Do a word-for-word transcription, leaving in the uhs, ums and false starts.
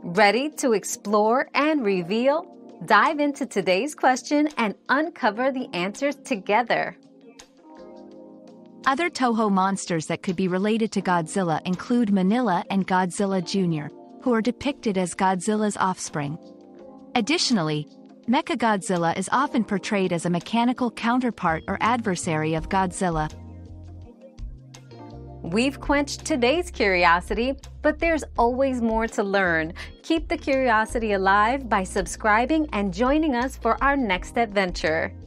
Ready to explore and reveal? Dive into today's question and uncover the answers together. Other Toho monsters that could be related to Godzilla include Minilla and Godzilla Junior, who are depicted as Godzilla's offspring. Additionally, MechaGodzilla is often portrayed as a mechanical counterpart or adversary of Godzilla. We've quenched today's curiosity, but there's always more to learn. Keep the curiosity alive by subscribing and joining us for our next adventure.